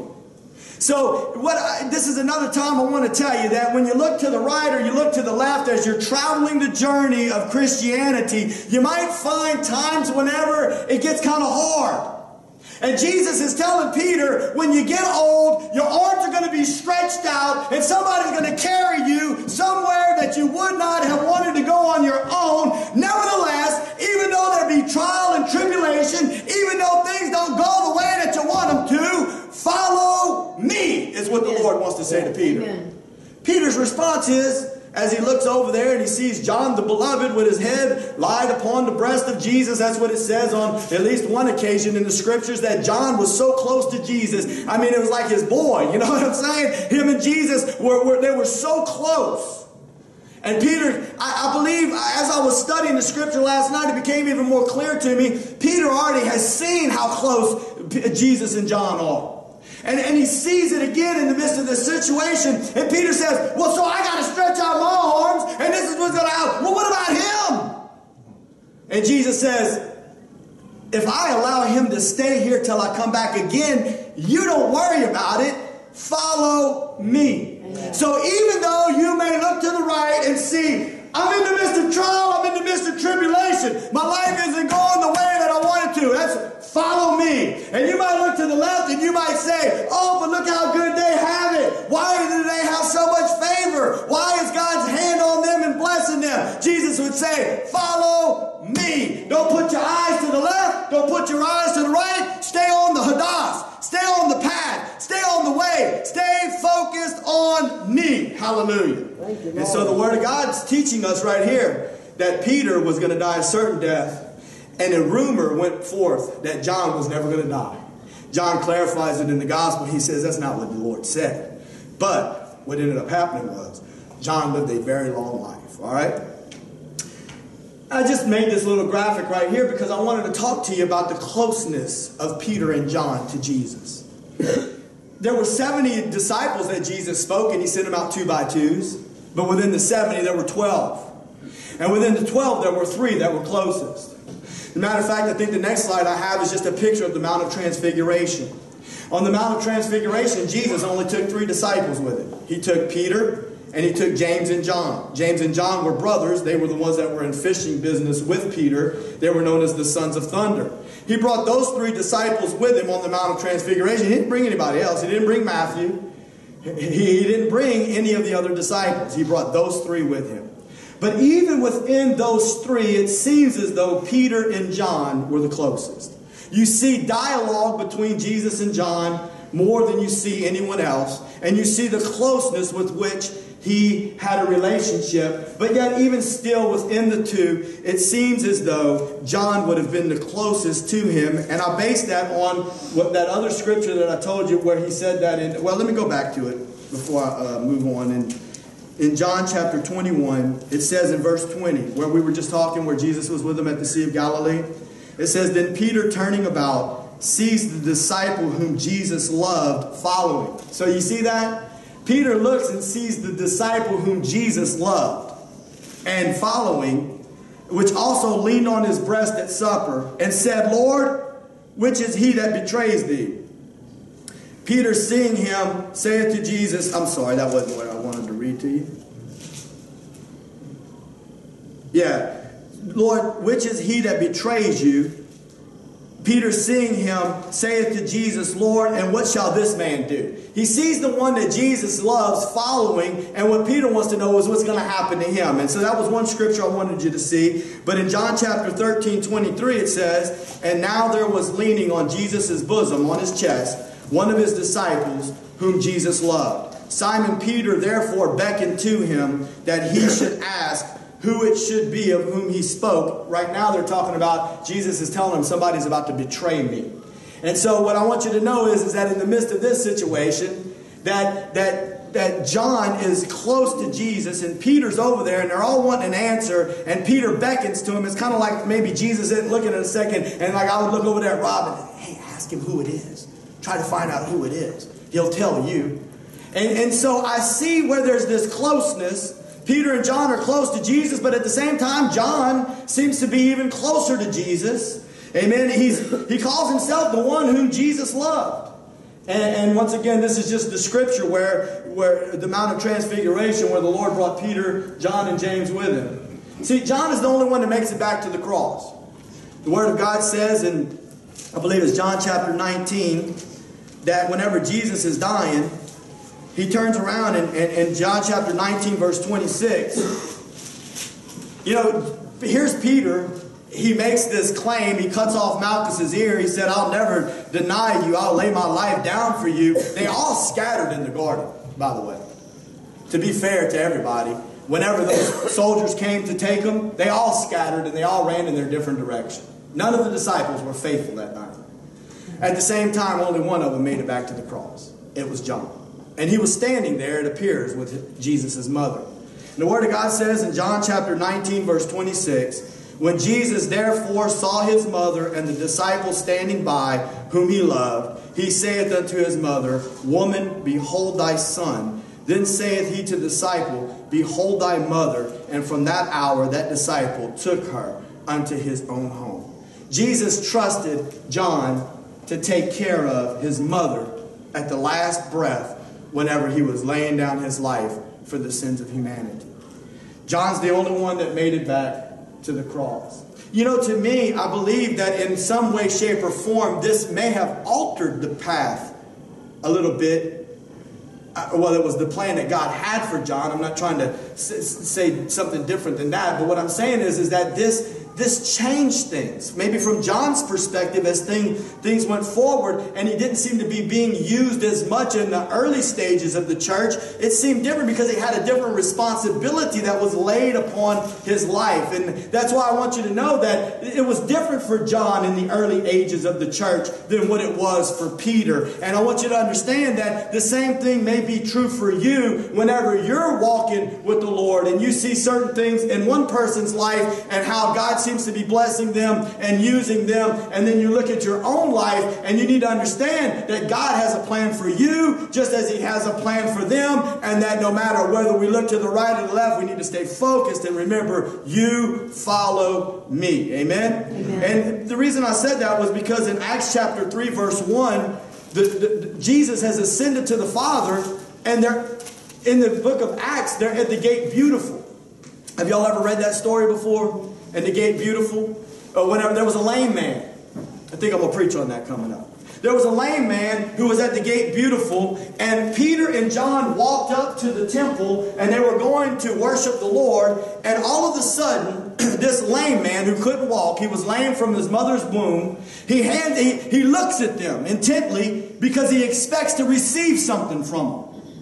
So this is another time I want to tell you that when you look to the right or you look to the left as you're traveling the journey of Christianity, you might find times whenever it gets kind of hard. And Jesus is telling Peter, when you get old, your arms are going to be stretched out and somebody's going to carry you somewhere that you would not have wanted to go on your own. Nevertheless, even though there be trial and tribulation, even though things don't go the way that you want them to, follow me, is what the Lord wants to say to Peter. Amen. Peter's response is, as he looks over there and he sees John the Beloved with his head lied upon the breast of Jesus. That's what it says on at least one occasion in the Scriptures, that John was so close to Jesus. I mean, it was like his boy. You know what I'm saying? Him and Jesus, they were so close. And Peter, I believe, as I was studying the Scripture last night, it became even more clear to me. Peter already has seen how close Jesus and John are. And he sees it again in the midst of this situation. And Peter says, well, so I got to stretch out my arms, and this is what's going to happen. Well, what about him? And Jesus says, if I allow him to stay here till I come back again, you don't worry about it. Follow me. Amen. So even though you may look to the right and see, I'm in the midst of trial, I'm in the midst of tribulation, my life isn't going the way that I want it to. That's follow me. And you might look to the left and you might say, oh, but look how good they have it. Why do they have so much favor? Why is God's hand on them and blessing them? Jesus would say, follow me. Don't put your eyes to the left. Don't put your eyes to the right. Stay on the hodos. Stay on the path. Stay on the way. Stay focused on me. Hallelujah. And so the Word of God's teaching us right here that Peter was going to die a certain death. And a rumor went forth that John was never going to die. John clarifies it in the gospel. He says that's not what the Lord said. But what ended up happening was John lived a very long life. All right? I just made this little graphic right here because I wanted to talk to you about the closeness of Peter and John to Jesus. There were 70 disciples that Jesus spoke, and he sent them out 2 by 2s. But within the 70, there were 12. And within the 12, there were 3 that were closest. As a matter of fact, I think the next slide I have is just a picture of the Mount of Transfiguration. On the Mount of Transfiguration, Jesus only took 3 disciples with him. He took Peter, and he took James and John. James and John were brothers. They were the ones that were in fishing business with Peter. They were known as the sons of thunder. He brought those 3 disciples with him on the Mount of Transfiguration. He didn't bring anybody else. He didn't bring Matthew. He didn't bring any of the other disciples. He brought those 3 with him. But even within those 3, it seems as though Peter and John were the closest. You see dialogue between Jesus and John more than you see anyone else. And you see the closeness with which he had a relationship. But yet even still within the two, it seems as though John would have been the closest to him. And I base that on what that other scripture that I told you where he said that in. Well, let me go back to it before I move on. And in John chapter 21, it says in verse 20, where we were just talking, where Jesus was with them at the Sea of Galilee. It says, then Peter, turning about, sees the disciple whom Jesus loved following. So you see that? Peter looks and sees the disciple whom Jesus loved and following, which also leaned on his breast at supper and said, Lord, which is he that betrays thee? Peter, seeing him, saith to Jesus, I'm sorry, that wasn't what I wanted to read to you. Yeah. Lord, which is he that betrays you? Peter, seeing him, saith to Jesus, Lord, and what shall this man do? He sees the one that Jesus loves following, and what Peter wants to know is what's going to happen to him. And so that was one scripture I wanted you to see. But in John chapter 13, 23, it says, and now there was leaning on Jesus' bosom, on his chest, one of his disciples, whom Jesus loved. Simon Peter therefore beckoned to him that he should ask who it should be of whom he spoke. Right now they're talking about, Jesus is telling him somebody's about to betray me. And so what I want you to know is that in the midst of this situation, that John is close to Jesus and Peter's over there and they're all wanting an answer and Peter beckons to him. It's kind of like maybe Jesus isn't looking at a second and like I would look over there at Rob and hey, ask him who it is. Try to find out who it is. He'll tell you. And so I see where there's this closeness. Peter and John are close to Jesus, but at the same time, John seems to be even closer to Jesus. Amen. He calls himself the one whom Jesus loved. And once again, this is just the scripture where the Mount of Transfiguration, where the Lord brought Peter, John, and James with him. See, John is the only one that makes it back to the cross. The Word of God says in, I believe it's John chapter 19, that whenever Jesus is dying, he turns around and in John chapter 19, verse 26, you know, here's Peter. He makes this claim. He cuts off Malchus's ear. He said, I'll never deny you. I'll lay my life down for you. They all scattered in the garden, by the way. To be fair to everybody, whenever those soldiers came to take him, they all scattered and they all ran in their different direction. None of the disciples were faithful that night. At the same time, only one of them made it back to the cross. It was John. And he was standing there, it appears, with Jesus' mother. And the Word of God says in John chapter 19, verse 26, when Jesus therefore saw his mother and the disciples standing by, whom he loved, he saith unto his mother, Woman, behold thy son. Then saith he to the disciple, Behold thy mother. And from that hour that disciple took her unto his own home. Jesus trusted John to take care of his mother at the last breath whenever he was laying down his life for the sins of humanity. John's the only one that made it back to the cross. You know, to me, I believe that in some way, shape, or form, this may have altered the path a little bit. Well, it was the plan that God had for John. I'm not trying to say something different than that. But what I'm saying is that this changed things. Maybe from John's perspective as things went forward and he didn't seem to be being used as much in the early stages of the church. It seemed different because he had a different responsibility that was laid upon his life. And that's why I want you to know that it was different for John in the early ages of the church than what it was for Peter. And I want you to understand that the same thing may be true for you whenever you're walking with the Lord and you see certain things in one person's life and how God seems to be blessing them and using them, and then you look at your own life and you need to understand that God has a plan for you just as he has a plan for them, and that no matter whether we look to the right or the left, we need to stay focused and remember, you follow me. Amen? Amen. And the reason I said that was because in Acts chapter 3 verse 1, Jesus has ascended to the Father, and they're in the book of Acts, they're at the gate beautiful. Have y'all ever read that story before? And the gate beautiful? Whenever there was a lame man. I think I'm going to preach on that coming up. There was a lame man who was at the gate beautiful, and Peter and John walked up to the temple and they were going to worship the Lord, and all of a sudden this lame man who couldn't walk, he was lame from his mother's womb, he looks at them intently because he expects to receive something from them.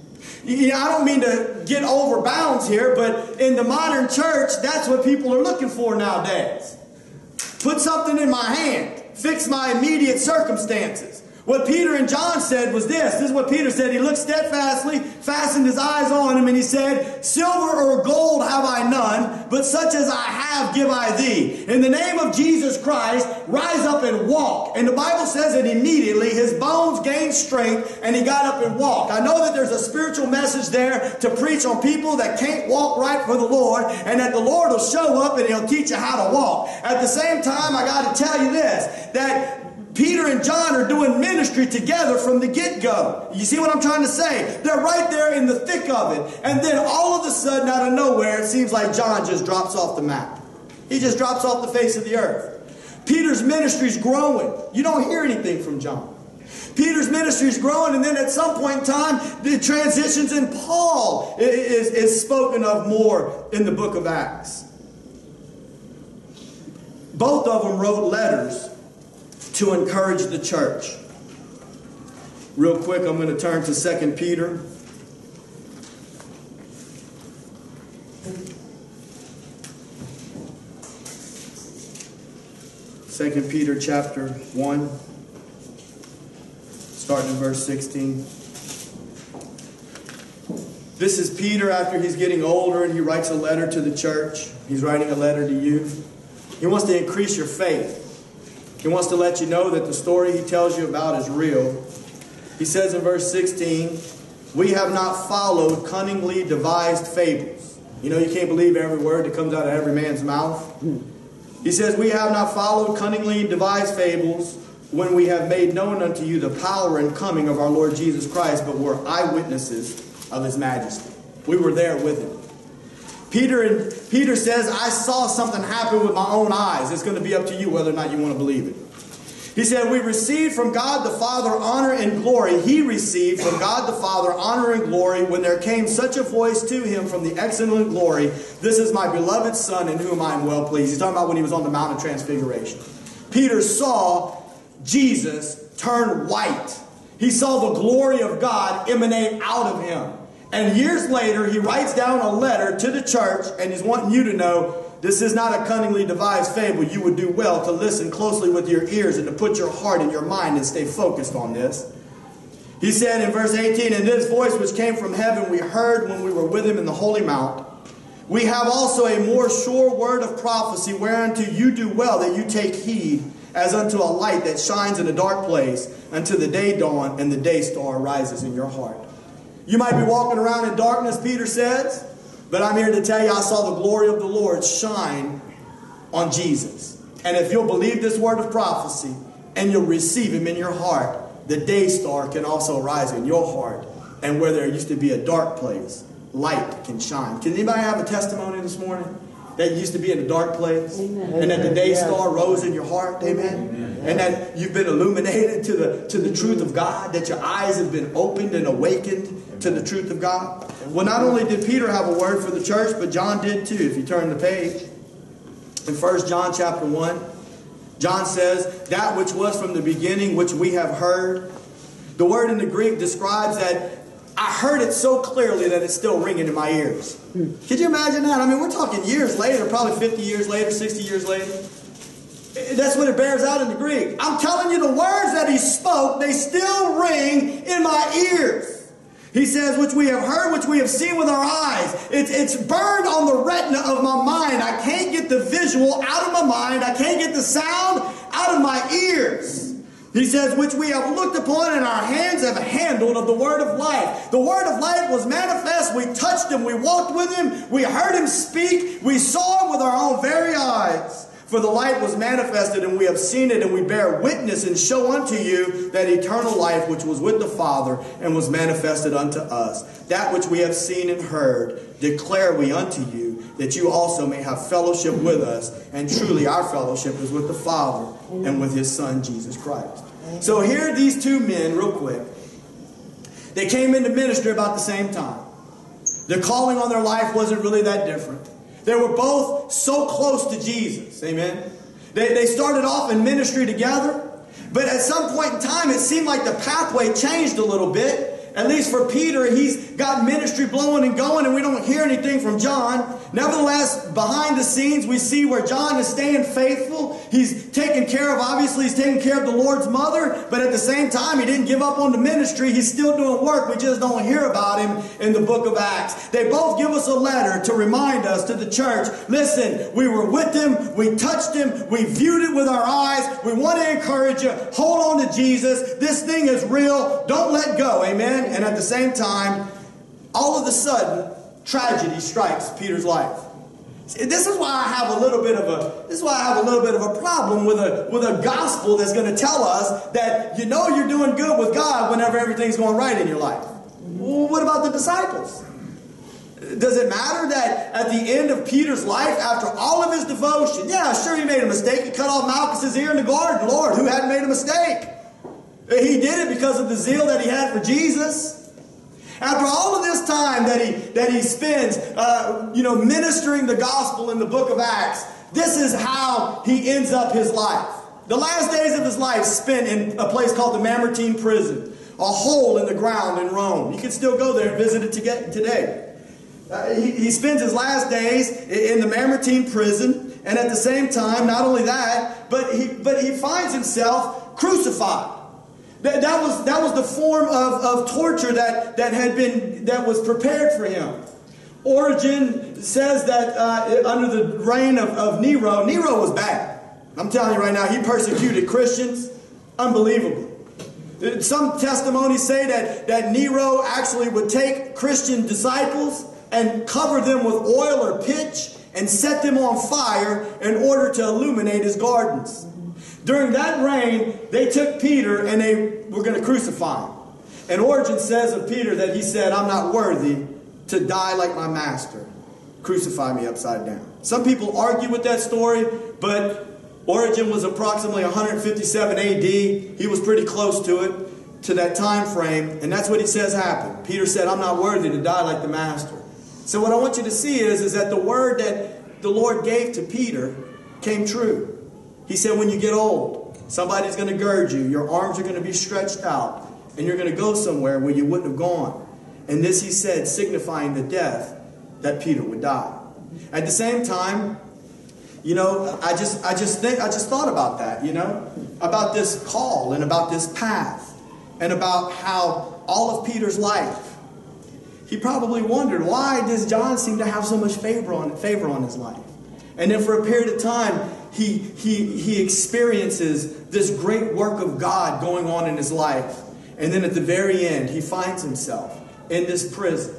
I don't mean to get over bounds here, but in the modern church, that's what people are looking for nowadays. Put something in my hand. Fix my immediate circumstances. What Peter and John said was this. This is what Peter said. He looked steadfastly, fastened his eyes on him, and he said, silver or gold have I none, but such as I have give I thee. In the name of Jesus Christ, rise up and walk. And the Bible says that immediately his bones gained strength, and he got up and walked. I know that there's a spiritual message there to preach on people that can't walk right for the Lord, and that the Lord will show up and he'll teach you how to walk. At the same time, I got to tell you this, that Peter and John are doing ministry together from the get-go. You see what I'm trying to say? They're right there in the thick of it. And then all of a sudden, out of nowhere, it seems like John just drops off the map. He just drops off the face of the earth. Peter's ministry's growing. You don't hear anything from John. Peter's ministry is growing, and then at some point in time, the transitions in Paul is spoken of more in the book of Acts. Both of them wrote letters to encourage the church. Real quick, I'm going to turn to 2 Peter. Second Peter chapter 1, starting in verse 16. This is Peter after he's getting older, and he writes a letter to the church. He's writing a letter to you. He wants to increase your faith. He wants to let you know that the story he tells you about is real. He says in verse 16, we have not followed cunningly devised fables. You know, you can't believe every word that comes out of every man's mouth. He says, we have not followed cunningly devised fables when we have made known unto you the power and coming of our Lord Jesus Christ, but were eyewitnesses of his majesty. We were there with him. Peter says, I saw something happen with my own eyes. It's going to be up to you whether or not you want to believe it. He said, we received from God the Father honor and glory. He received from God the Father honor and glory when there came such a voice to him from the excellent glory. This is my beloved Son in whom I am well pleased. He's talking about when he was on the Mount of Transfiguration. Peter saw Jesus turn white. He saw the glory of God emanate out of him. And years later, he writes down a letter to the church, and he's wanting you to know this is not a cunningly devised fable. You would do well to listen closely with your ears and to put your heart and your mind and stay focused on this. He said in verse 18, and this voice which came from heaven we heard when we were with him in the holy mount. We have also a more sure word of prophecy, whereunto you do well that you take heed, as unto a light that shines in a dark place, until the day dawn and the day star rises in your heart. You might be walking around in darkness, Peter says, but I'm here to tell you I saw the glory of the Lord shine on Jesus. And if you'll believe this word of prophecy and you'll receive him in your heart, the day star can also rise in your heart. And where there used to be a dark place, light can shine. Can anybody have a testimony this morning that you used to be in a dark place? Amen. And that the day star rose in your heart? Amen. Amen. And that you've been illuminated to the truth of God, that your eyes have been opened and awakened to the truth of God. Well, not only did Peter have a word for the church, but John did too. If you turn the page, in 1 John chapter 1, John says, that which was from the beginning, which we have heard. The word in the Greek describes that I heard it so clearly that it's still ringing in my ears. Could you imagine that? I mean, we're talking years later, probably 50 years later, 60 years later. That's what it bears out in the Greek. I'm telling you, the words that he spoke, they still ring in my ears. He says, which we have heard, which we have seen with our eyes. It's burned on the retina of my mind. I can't get the visual out of my mind. I can't get the sound out of my ears. He says, which we have looked upon and our hands have handled of the word of life. The word of life was manifest. We touched him. We walked with him. We heard him speak. We saw him with our own very eyes. For the light was manifested, and we have seen it, and we bear witness and show unto you that eternal life which was with the Father and was manifested unto us. That which we have seen and heard declare we unto you, that you also may have fellowship with us. And truly our fellowship is with the Father and with his Son, Jesus Christ. So here are these two men, real quick. They came into ministry about the same time. Their calling on their life wasn't really that different. They were both so close to Jesus. Amen. They started off in ministry together. But at some point in time, it seemed like the pathway changed a little bit. at least for Peter, he's got ministry blowing and going, and we don't hear anything from John. Nevertheless, behind the scenes, we see where John is staying faithful. He's taking care of, obviously, he's taking care of the Lord's mother, but at the same time, he didn't give up on the ministry. He's still doing work. We just don't hear about him in the book of Acts. They both give us a letter to remind us, to the church, listen, we were with him, we touched him, we viewed it with our eyes. We want to encourage you, hold on to Jesus. This thing is real. Don't let go. Amen. And at the same time, all of a sudden, tragedy strikes Peter's life. See, this is why I have a little bit of a problem with a gospel that's going to tell us that you know you're doing good with God whenever everything's going right in your life. Well, what about the disciples? Does it matter that at the end of Peter's life, after all of his devotion, yeah, sure, he made a mistake. He cut off Malchus's ear in the garden. Lord, who hadn't made a mistake? He did it because of the zeal that he had for Jesus. After all of this time that he spends, ministering the gospel in the book of Acts, this is how he ends up his life. The last days of his life spent in a place called the Mamertine prison, a hole in the ground in Rome. You can still go there and visit it today. He spends his last days in the Mamertine prison, and at the same time, not only that, but he finds himself crucified. That was the form of torture that was prepared for him. Origen says that under the reign of Nero was bad. I'm telling you right now, he persecuted Christians unbelievably. Some testimonies say that Nero actually would take Christian disciples and cover them with oil or pitch and set them on fire in order to illuminate his gardens. During that reign, they took Peter and they were going to crucify him. And Origen says of Peter that he said, I'm not worthy to die like my master. Crucify me upside down. Some people argue with that story, but Origen was approximately 157 AD. He was pretty close to it, to that time frame, and that's what he says happened. Peter said, I'm not worthy to die like the master. So what I want you to see is that the word that the Lord gave to Peter came true. He said, when you get old, somebody's going to gird you. Your arms are going to be stretched out. And you're going to go somewhere where you wouldn't have gone. And this he said, signifying the death that Peter would die. At the same time, I just thought about that, about this call and about this path and about how all of Peter's life, he probably wondered, why does John seem to have so much favor on his life? And then for a period of time, he experiences this great work of God going on in his life. And then at the very end, he finds himself in this prison,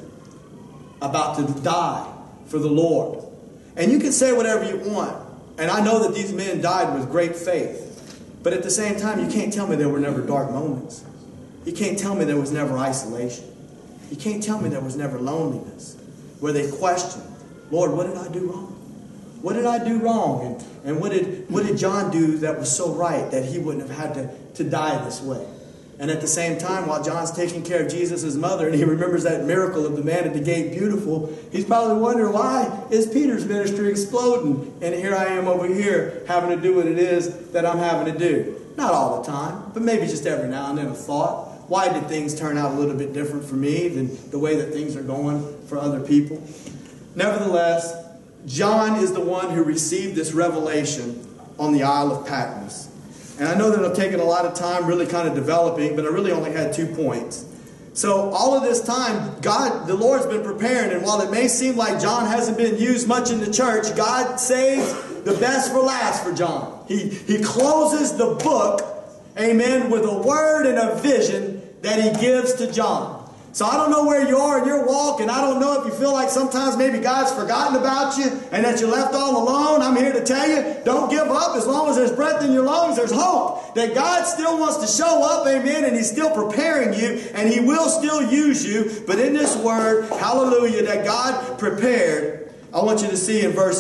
about to die for the Lord. And you can say whatever you want. And I know that these men died with great faith. But at the same time, you can't tell me there were never dark moments. You can't tell me there was never isolation. You can't tell me there was never loneliness, where they questioned, Lord, what did I do wrong? What did I do wrong? And what did John do that was so right that he wouldn't have had to die this way? And at the same time, while John's taking care of Jesus' mother, and he remembers that miracle of the man at the gate, beautiful, he's probably wondering, why is Peter's ministry exploding? And here I am over here having to do what it is that I'm having to do. Not all the time, but maybe just every now and then a thought. Why did things turn out a little bit different for me than the way that things are going for other people? Nevertheless, John is the one who received this revelation on the Isle of Patmos. And I know that I've taken a lot of time really kind of developing, but I really only had 2 points. So all of this time, the Lord's been preparing, and while it may seem like John hasn't been used much in the church, God saves the best for last for John. He closes the book, amen, with a word and a vision that he gives to John. So I don't know where you are in your walk, and I don't know if you feel like sometimes maybe God's forgotten about you and that you're left all alone. I'm here to tell you, don't give up. As long as there's breath in your lungs, there's hope that God still wants to show up, amen, and he's still preparing you, and he will still use you. But in this word, hallelujah, that God prepared, I want you to see in verse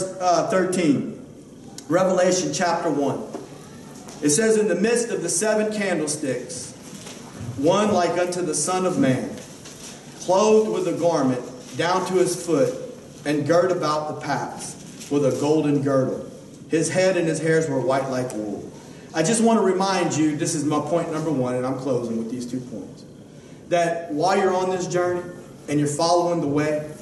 13, Revelation chapter 1. It says, in the midst of the 7 candlesticks, one like unto the Son of Man, clothed with a garment down to his foot, and girt about the paps with a golden girdle. His head and his hairs were white like wool. I just want to remind you, this is my point number 1, and I'm closing with these 2 points, that while you're on this journey and you're following the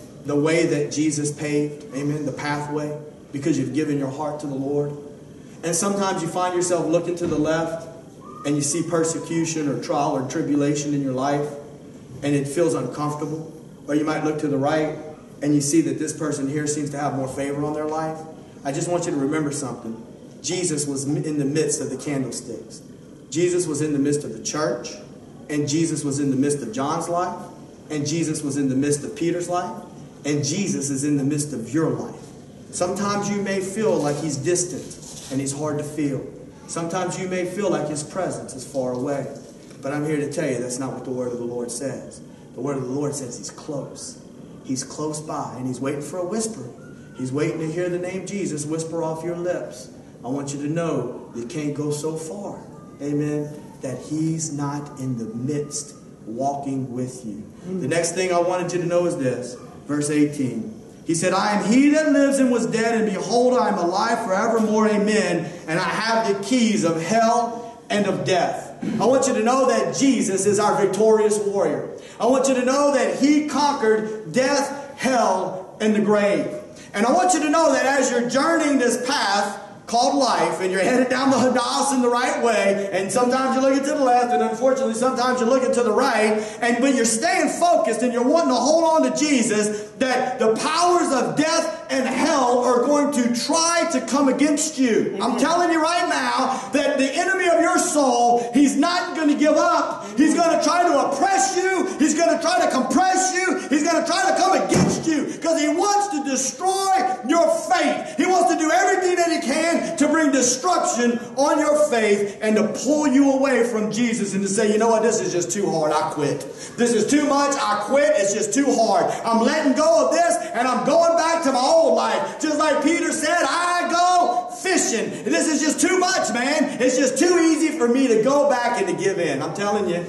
way that Jesus paved, amen, the pathway, because you've given your heart to the Lord. And sometimes you find yourself looking to the left and you see persecution or trial or tribulation in your life and it feels uncomfortable. Or you might look to the right and you see that this person here seems to have more favor on their life. I just want you to remember something. Jesus was in the midst of the candlesticks. Jesus was in the midst of the church. And Jesus was in the midst of John's life. And Jesus was in the midst of Peter's life. And Jesus is in the midst of your life. Sometimes you may feel like he's distant and he's hard to feel. Sometimes you may feel like his presence is far away. But I'm here to tell you that's not what the word of the Lord says. The word of the Lord says he's close. He's close by and he's waiting for a whisper. He's waiting to hear the name Jesus whisper off your lips. I want you to know you can't go so far. Amen. That he's not in the midst walking with you. The next thing I wanted you to know is this. Verse 18. He said, I am he that lives and was dead, and behold, I am alive forevermore. Amen. And I have the keys of hell and of death. I want you to know that Jesus is our victorious warrior. I want you to know that he conquered death, hell, and the grave. And I want you to know that as you're journeying this path called life, and you're headed down the hodos in the right way, and sometimes you're looking to the left, and unfortunately sometimes you're looking to the right, but you're staying focused and you're wanting to hold on to Jesus, that the powers of death and hell are going to try to come against you. I'm telling you right now that the enemy of your soul, he's not going to give up. He's going to try to oppress you. He's going to try to compress you. He's going to try to come against you because he wants to destroy your faith. He wants to do everything that he can to bring destruction on your faith and to pull you away from Jesus and to say, you know what, this is just too hard. I quit. This is too much. I quit. It's just too hard. I'm letting go of this and I'm going back to my old life. Just like Peter said, I go fishing. This is just too much, man. It's just too easy for me to go back and to give in. I'm telling you,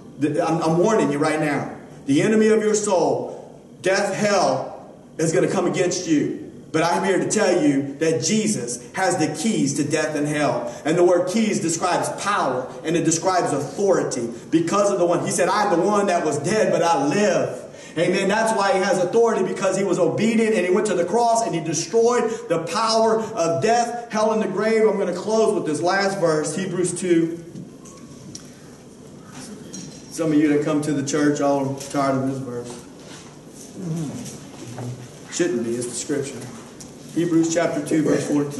I'm warning you right now. The enemy of your soul, death, hell, is going to come against you. But I'm here to tell you that Jesus has the keys to death and hell. And the word keys describes power and it describes authority. Because of the one, he said, I'm the one that was dead, but I live. Amen. That's why he has authority, because he was obedient and he went to the cross and he destroyed the power of death, hell, and the grave. I'm going to close with this last verse, Hebrews 2. Some of you that come to the church all tired of this verse. Shouldn't be, it's the scripture. Hebrews chapter 2, verse 14.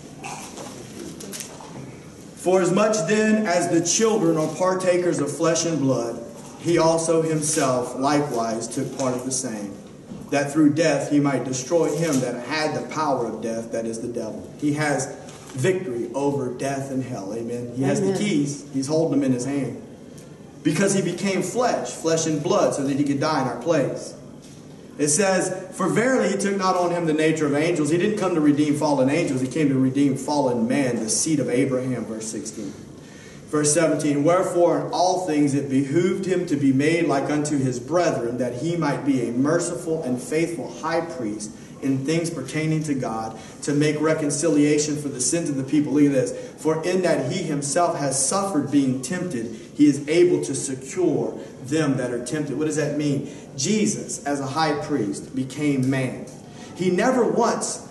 For as much then as the children are partakers of flesh and blood, he also himself likewise took part of the same, that through death he might destroy him that had the power of death, that is the devil. He has victory over death and hell. Amen. He has the keys. He's holding them in his hand. Because he became flesh and blood, so that he could die in our place. It says, for verily he took not on him the nature of angels. He didn't come to redeem fallen angels. He came to redeem fallen man, the seed of Abraham, verse 16. Verse 17, wherefore in all things it behooved him to be made like unto his brethren, that he might be a merciful and faithful high priest in things pertaining to God, to make reconciliation for the sins of the people. Look at this. For in that he himself has suffered being tempted, he is able to secure them that are tempted. What does that mean? Jesus, as a high priest, became man. He never once,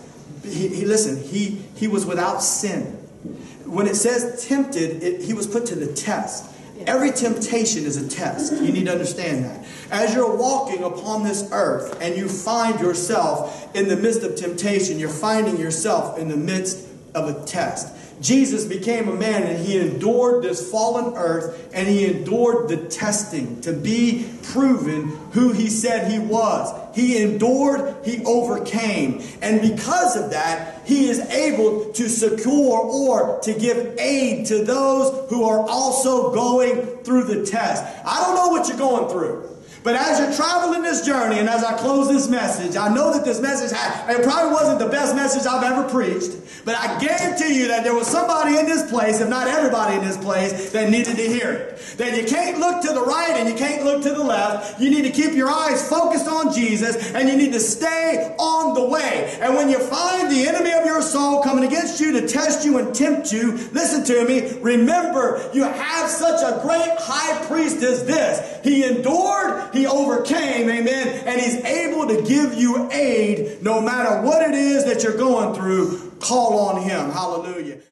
he was without sin. When it says tempted, he was put to the test. Every temptation is a test. You need to understand that. As you're walking upon this earth and you find yourself in the midst of temptation, you're finding yourself in the midst of a test. Jesus became a man and he endured this fallen earth and he endured the testing to be proven who he said he was. He endured, he overcame. And because of that, he is able to secure or to give aid to those who are also going through the test. I don't know what you're going through. But as you're traveling this journey, and as I close this message, I know that this message, it probably wasn't the best message I've ever preached, but I guarantee you that there was somebody in this place, if not everybody in this place, that needed to hear it. That you can't look to the right and you can't look to the left. You need to keep your eyes focused on Jesus, and you need to stay on the way. And when you find the enemy of your soul coming against against you to test you and tempt you, listen to me, remember you have such a great high priest as this. He endured, he overcame, amen, and he's able to give you aid no matter what it is that you're going through. Call on him. Hallelujah.